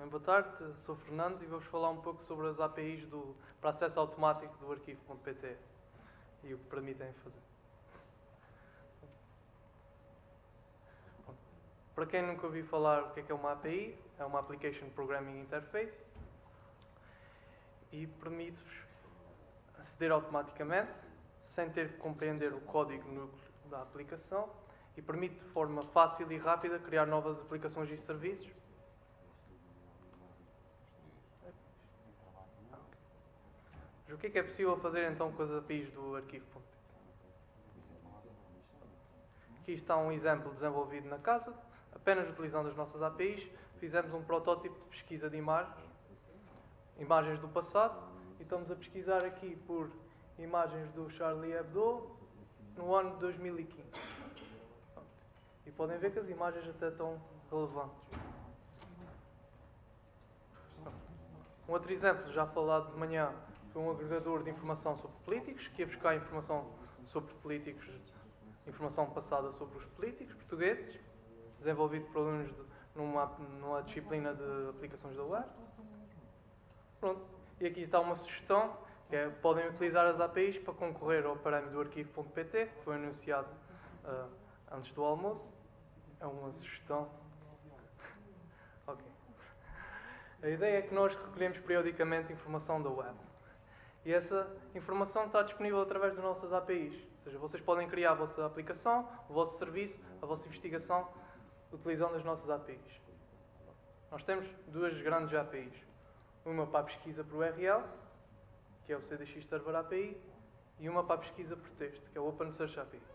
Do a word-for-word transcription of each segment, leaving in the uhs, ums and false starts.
Bem, boa tarde, sou o Fernando e vou-vos falar um pouco sobre as A P Is do, para acesso automático do arquivo.pt e o que permitem fazer. Bom, para quem nunca ouviu falar o que é, que é uma A P I, é uma Application Programming Interface e permite-vos aceder automaticamente sem ter que compreender o código núcleo da aplicação e permite de forma fácil e rápida criar novas aplicações e serviços. Mas o que é que é possível fazer então com as A P Is do arquivo.pt? Aqui está um exemplo desenvolvido na casa, apenas utilizando as nossas A P Is. Fizemos um protótipo de pesquisa de imagens, imagens do passado, e estamos a pesquisar aqui por imagens do Charlie Hebdo no ano de dois mil e quinze. Pronto. E podem ver que as imagens até estão relevantes. Um outro exemplo, já falado de manhã, foi um agregador de informação sobre políticos, que ia buscar informação sobre políticos, informação passada sobre os políticos portugueses, desenvolvido por alunos de, numa, numa disciplina de aplicações da web. Pronto. E aqui está uma sugestão, que é, podem utilizar as A P Is para concorrer ao prémio do arquivo.pt, que foi anunciado uh, antes do almoço. É uma sugestão. Ok. A ideia é que nós recolhemos periodicamente informação da web. E essa informação está disponível através das nossas A P Is. Ou seja, vocês podem criar a vossa aplicação, o vosso serviço, a vossa investigação, utilizando as nossas A P Is. Nós temos duas grandes A P Is. Uma para a pesquisa por U R L, que é o C D X Server A P I, e uma para a pesquisa por texto, que é o Open Search A P I.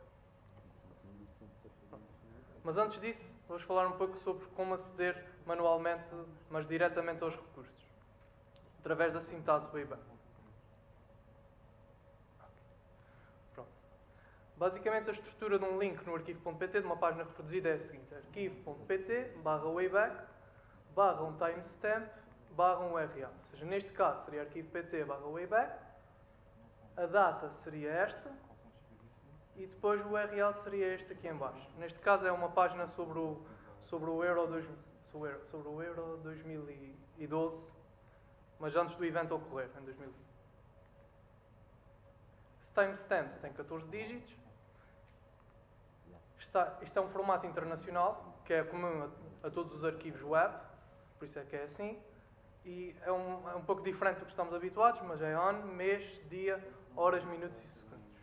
Mas antes disso, vamos falar um pouco sobre como aceder manualmente, mas diretamente aos recursos, através da sintaxe Wayback. Pronto. Basicamente, a estrutura de um link no arquivo.pt, de uma página reproduzida, é a seguinte: arquivo.pt barra Wayback barra um timestamp barra um U R L. Ou seja, neste caso seria arquivo.pt barra Wayback, a data seria esta, e depois o U R L seria este aqui em baixo. Neste caso é uma página sobre o, sobre o, Euro, dois, sobre o Euro dois mil e doze, mas antes do evento ocorrer, em dois mil e quinze. Esse timestamp tem catorze dígitos. Está, isto é um formato internacional, que é comum a, a todos os arquivos web, por isso é que é assim. E é um, é um pouco diferente do que estamos habituados, mas é ano, mês, dia, horas, minutos e segundos.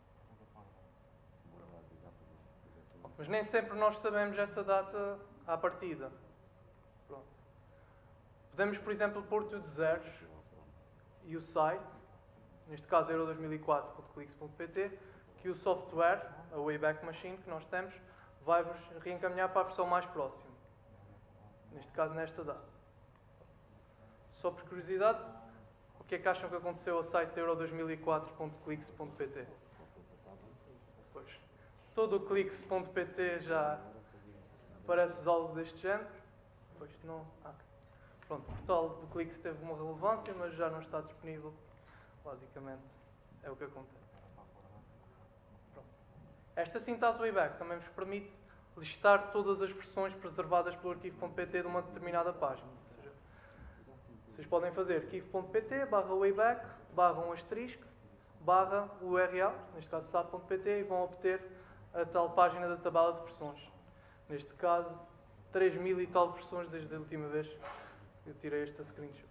Mas nem sempre nós sabemos essa data à partida. Pronto. Podemos, por exemplo, pôr tudo zeros e o site, neste caso euro dois mil e quatro ponto clix ponto pt, que o software, a Wayback Machine que nós temos, vai-vos reencaminhar para a versão mais próxima. Neste caso, nesta data. Só por curiosidade, o que é que acham que aconteceu ao site euro dois mil e quatro ponto clix ponto pt? Pois, todo o clix ponto pt já parece-vos algo deste género? Pois não. Ah, pronto, o portal do Clix teve uma relevância, mas já não está disponível. Basicamente, é o que acontece. Pronto. Esta sintaxe Wayback também vos permite listar todas as versões preservadas pelo arquivo.pt de uma determinada página. Vocês podem fazer arquivo.pt barra Wayback barra um asterisco barra U R L, neste caso sap ponto pt, e vão obter a tal página da tabela de versões. Neste caso, três mil e tal versões desde a última vez que eu tirei esta screenshot.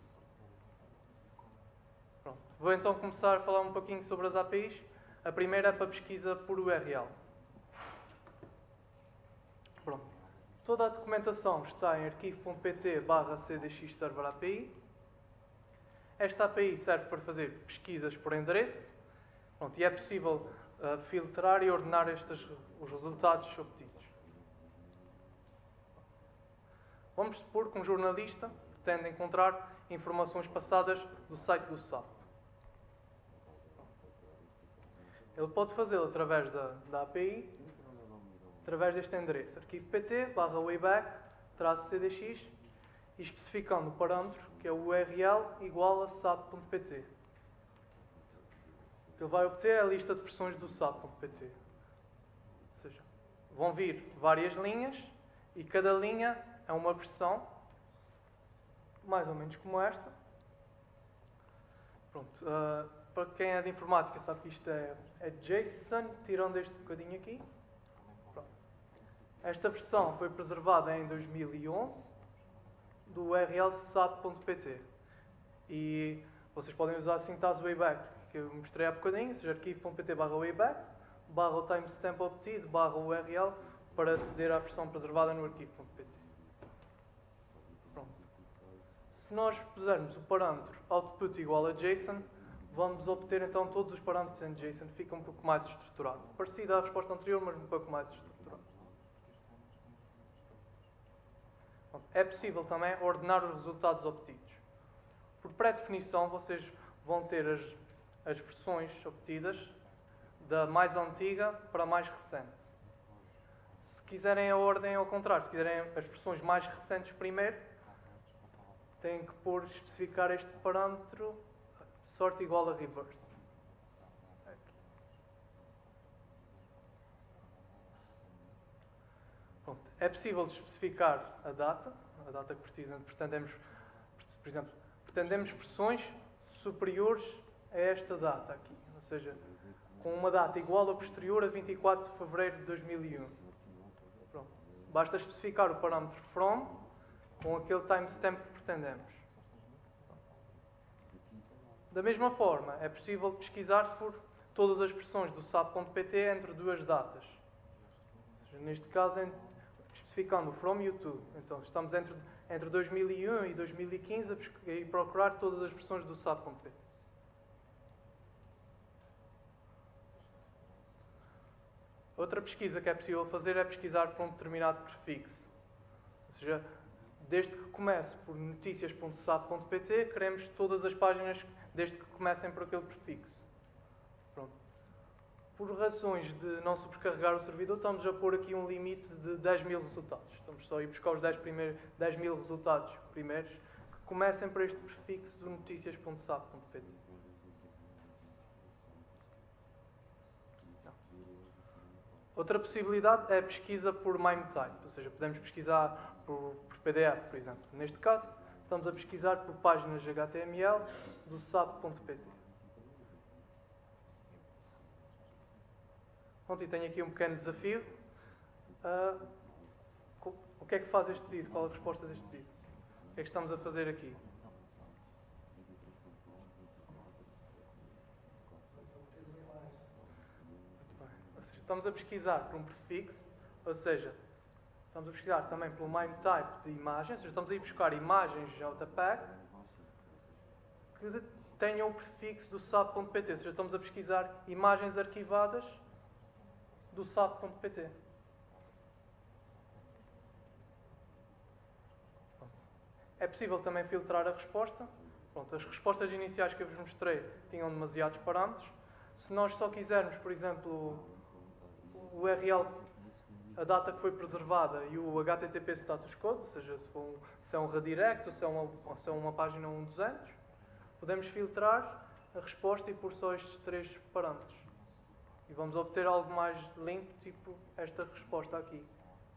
Pronto. Vou então começar a falar um pouquinho sobre as A P Is. A primeira é para pesquisa por U R L. Pronto. Toda a documentação está em arquivo.pt barra cdx server A P I. Esta A P I serve para fazer pesquisas por endereço. Pronto, e é possível uh, filtrar e ordenar estes, os resultados obtidos. Vamos supor que um jornalista pretende encontrar informações passadas do site do sap. Ele pode fazê-lo através da, da A P I, através deste endereço, arquivo.pt barra Wayback traço cdx, e especificando o parâmetro, que é o U R L igual a sap ponto pt. O que ele vai obter é a lista de versões do sap ponto pt. Ou seja, vão vir várias linhas e cada linha é uma versão mais ou menos como esta. Pronto, uh, para quem é de informática sabe que isto é, é JSON, tirando este bocadinho aqui. Pronto. Esta versão foi preservada em dois mil e onze do U R L sap ponto pt e vocês podem usar a sintaxe wayback que eu mostrei há bocadinho, ou seja, arquivo.pt barra wayback barra o timestamp obtido barra U R L para aceder à versão preservada no arquivo.pt. Pronto. Se nós pusermos o parâmetro output igual a JSON, vamos obter então todos os parâmetros em JSON, fica um pouco mais estruturado. Parecido à resposta anterior, mas um pouco mais estruturado. Pronto. É possível também ordenar os resultados obtidos. Por pré-definição, vocês vão ter as, as versões obtidas da mais antiga para a mais recente. Se quiserem a ordem ao contrário, se quiserem as versões mais recentes primeiro, têm que pôr, especificar este parâmetro sort igual a reverse. Aqui. Pronto. É possível especificar a data, a data que pretendemos, por exemplo, pretendemos versões superiores a esta data aqui, ou seja, com uma data igual ou posterior a vinte e quatro de fevereiro de dois mil e um. Pronto. Basta especificar o parâmetro from com aquele timestamp que pretendemos. Da mesma forma, é possível pesquisar por todas as versões do sap ponto pt entre duas datas. Ou seja, neste caso, especificando o from e o to. Então, estamos entre, entre dois mil e um e dois mil e quinze a e procurar todas as versões do sap ponto pt. Outra pesquisa que é possível fazer é pesquisar por um determinado prefixo. Ou seja, desde que comece por notícias ponto sap ponto pt, queremos todas as páginas desde que comecem por aquele prefixo. Pronto. Por razões de não sobrecarregar o servidor, estamos a pôr aqui um limite de dez mil resultados. Estamos só a ir buscar os dez, primeiros, dez mil resultados primeiros que comecem por este prefixo do notícias ponto sap ponto pt. Outra possibilidade é a pesquisa por MIME type, ou seja, podemos pesquisar por, por P D F, por exemplo. Neste caso, estamos a pesquisar por páginas H T M L do sap ponto pt. Pronto, e tenho aqui um pequeno desafio. Uh, o que é que faz este pedido? Qual a resposta deste pedido? O que é que estamos a fazer aqui? Estamos a pesquisar por um prefixo, ou seja, estamos a pesquisar também pelo MIME type de imagem, ou seja, estamos a ir buscar imagens JPEG que tenham o prefixo do sap ponto pt, ou seja, estamos a pesquisar imagens arquivadas do sap ponto pt. É possível também filtrar a resposta. Pronto, as respostas iniciais que eu vos mostrei tinham demasiados parâmetros. Se nós só quisermos, por exemplo, o U R L, a data que foi preservada e o H T T P status code, ou seja, se, for um, se é um redirect ou se é uma, ou se é uma página um duzentos, podemos filtrar a resposta e pôr só estes três parâmetros. E vamos obter algo mais limpo, tipo esta resposta aqui.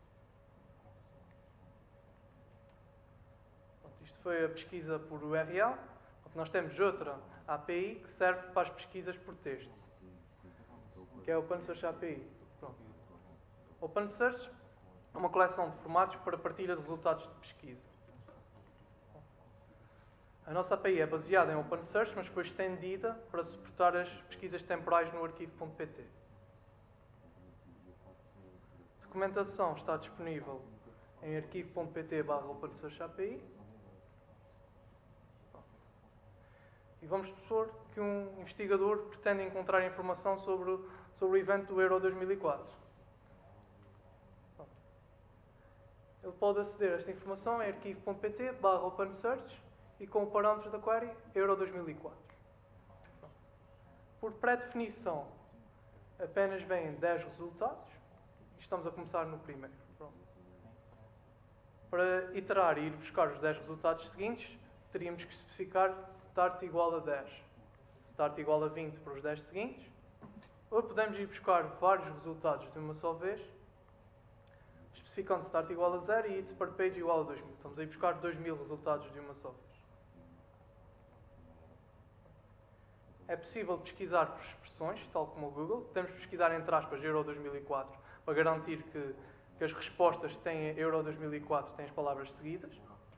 Pronto, isto foi a pesquisa por U R L. Pronto, nós temos outra A P I que serve para as pesquisas por texto, que é o OpenSearch A P I. Pronto. OpenSearch é uma coleção de formatos para partilha de resultados de pesquisa. A nossa A P I é baseada em OpenSearch, mas foi estendida para suportar as pesquisas temporais no arquivo.pt. A documentação está disponível em arquivo.pt barra OpenSearch A P I. E vamos supor que um investigador pretende encontrar informação sobre o, sobre o evento do Euro dois mil e quatro. Ele pode aceder a esta informação em arquivo.pt barra OpenSearch e com o parâmetro da query Euro dois mil e quatro. Por pré-definição, apenas vêm dez resultados e estamos a começar no primeiro. Pronto. Para iterar e ir buscar os dez resultados seguintes, teríamos que especificar start igual a dez, start igual a vinte para os dez seguintes, ou podemos ir buscar vários resultados de uma só vez, specificando start igual a zero e its per page igual a dois mil. Estamos a ir buscar dois mil resultados de uma só vez. É possível pesquisar por expressões, tal como o Google. Temos de pesquisar entre aspas Euro dois mil e quatro para garantir que, que as respostas têm Euro dois mil e quatro têm as palavras seguidas.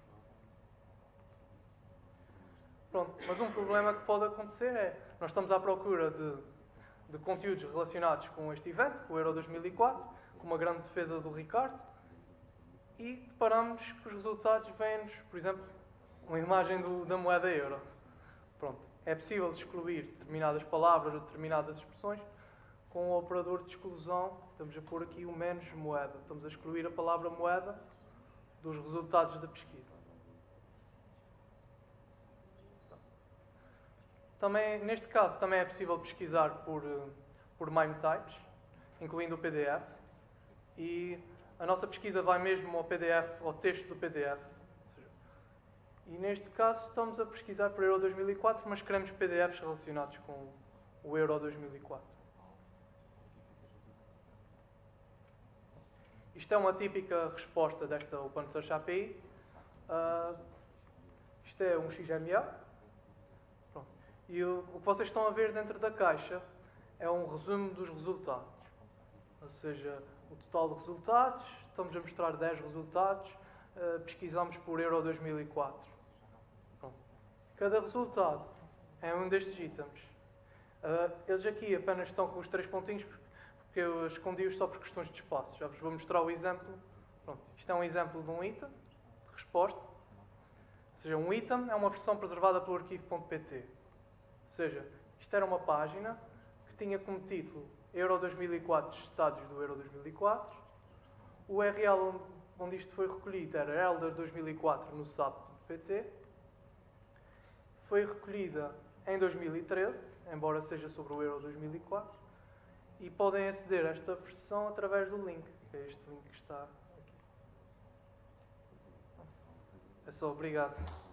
Pronto, mas um problema que pode acontecer é, nós estamos à procura de, de conteúdos relacionados com este evento, com o Euro dois mil e quatro, com uma grande defesa do Ricardo, e deparamos que os resultados vêm-nos, por exemplo, uma imagem do, da moeda euro. Pronto, é possível excluir determinadas palavras ou determinadas expressões com o operador de exclusão. Estamos a pôr aqui o menos moeda. Estamos a excluir a palavra moeda dos resultados da pesquisa. Também, neste caso, também é possível pesquisar por, por MIME types, incluindo o P D F. E a nossa pesquisa vai mesmo ao P D F, ao texto do P D F. E neste caso estamos a pesquisar por Euro dois mil e quatro, mas queremos P D Fs relacionados com o Euro dois mil e quatro. Isto é uma típica resposta desta OpenSearch A P I. Uh, isto é um X M L. Pronto. E o, o que vocês estão a ver dentro da caixa é um resumo dos resultados. Ou seja, o total de resultados, estamos a mostrar dez resultados, uh, pesquisamos por Euro dois mil e quatro. Pronto. Cada resultado é um destes itens. Uh, eles aqui apenas estão com os três pontinhos porque eu escondi-os só por questões de espaço. Já vos vou mostrar o exemplo. Pronto. Isto é um exemplo de um item, de resposta. Ou seja, um item é uma versão preservada pelo arquivo.pt. Ou seja, isto era uma página que tinha como título Euro dois mil e quatro, estados do Euro dois mil e quatro. O U R L onde, onde isto foi recolhido era Elder dois mil e quatro no S A P ponto P T. Foi recolhida em dois mil e treze, embora seja sobre o Euro dois mil e quatro. E podem aceder a esta versão através do link, que é este link que está aqui. É só, obrigado.